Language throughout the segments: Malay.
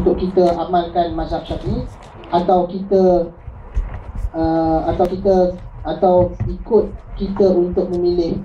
untuk kita amalkan mazhab Syafi'i, atau kita atau ikut kita untuk memilih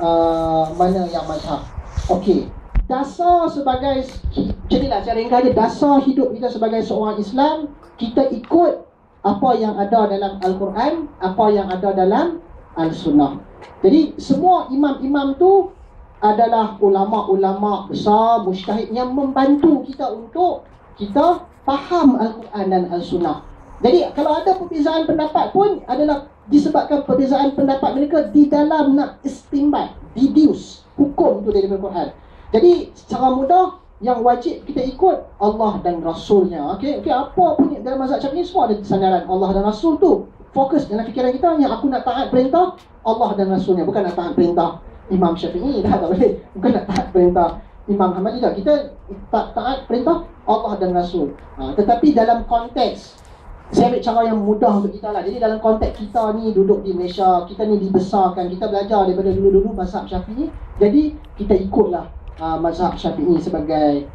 mana yang mazhab. Okey, dasar sebagai, jadilah cara ringkasnya, dasar hidup kita sebagai seorang Islam, kita ikut apa yang ada dalam Al-Quran, apa yang ada dalam Al-Sunnah. Jadi semua imam-imam tu adalah ulama-ulama besar, mujtahid yang membantu kita untuk kita faham Al-Quran dan Al-Sunnah. Jadi kalau ada perbezaan pendapat pun adalah disebabkan perbezaan pendapat mereka di dalam nak istinbat, deduce hukum tu dari Al-Quran. Jadi secara mudah yang wajib kita ikut Allah dan Rasulnya. Okey, apa pun dalam mazhab Syafi'i semua ada sandaran Allah dan Rasul tu. Fokus dalam fikiran kita hanya aku nak taat perintah Allah dan Rasulnya, bukan nak taat perintah Imam Syafi'i. Tak boleh. Bukan nak taat perintah Imam Hamadi dah. Kita tak taat perintah Allah dan Rasul. Tetapi dalam konteks, saya ambil cara yang mudah untuk kita lah. Jadi dalam konteks kita ni duduk di Malaysia, kita ni dibesarkan, kita belajar daripada dulu-dulu mazhab Syafi'i. Jadi kita ikutlah mazhab Syafi'i sebagai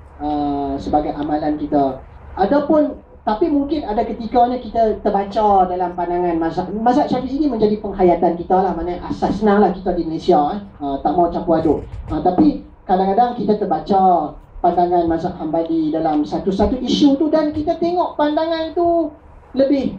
amalan kita. Adapun, tapi mungkin ada ketikanya kita terbaca dalam pandangan mazhab Syafi'i ini menjadi penghayatan kita lah. Maknanya asas senang lah kita di Malaysia, tak mau campur aduk. Tapi kadang-kadang kita terbaca pandangan mazhab Hambali dalam satu-satu isu tu, dan kita tengok pandangan itu lebih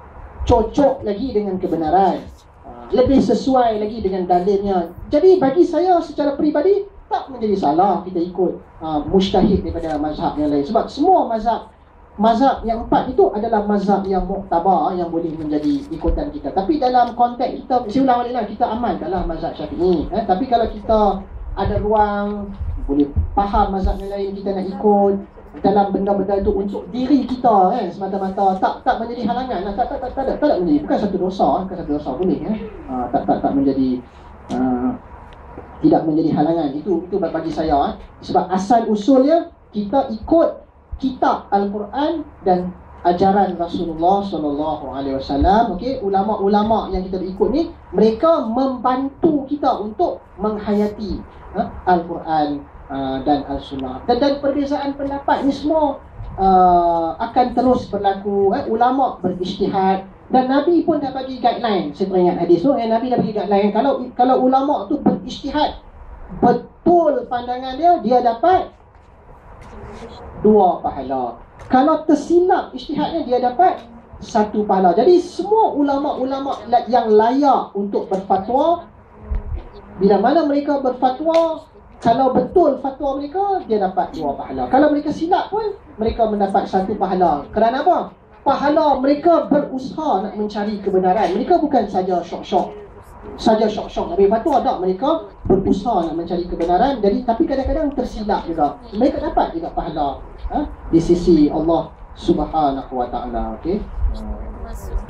cocok lagi dengan kebenaran, lebih sesuai lagi dengan dalilnya. Jadi bagi saya secara peribadi tak menjadi salah kita ikut mujtahid daripada mazhab yang lain, sebab semua mazhab yang empat itu adalah mazhab yang muktabar, yang boleh menjadi ikutan kita. Tapi dalam konteks kita, saya ulang balik lah, kita amalkanlah mazhab Syafi'i. Tapi kalau kita ada ruang boleh faham mazhab yang lain, kita nak ikut dalam benda-benda itu untuk diri kita, semata-mata, tak menjadi halangan. Tak menjadi, bukan satu dosa, boleh, tak menjadi tidak menjadi halangan. Itu bagi saya, sebab asal usulnya kita ikut kitab Al-Quran dan ajaran Rasulullah SAW. Okey, ulama-ulama yang kita ikut ni, mereka membantu kita untuk menghayati Al-Quran dan Al-Sunnah. Dan perbezaan pendapat ni semua akan terus berlaku. Ulama berijtihad, dan Nabi pun dah bagi guideline. Saya teringat hadis tu, Nabi dah bagi guideline. Kalau ulama tu berijtihad betul pandangan dia dapat 2 pahala. Kalau tersilap ijtihadnya, dia dapat 1 pahala. Jadi semua ulama-ulama yang layak untuk berfatwa, bila mana mereka berfatwa, kalau betul fatwa mereka, dia dapat 2 pahala. Kalau mereka silap pun, mereka mendapat 1 pahala. Kerana apa? Pahala mereka berusaha nak mencari kebenaran. Mereka bukan saja syok-syok nak beri fatwa, tak. Mereka berusaha nak mencari kebenaran. Jadi, tapi kadang-kadang tersilap juga. Mereka dapat juga pahala di sisi Allah Subhanahu wa ta'ala. Okey.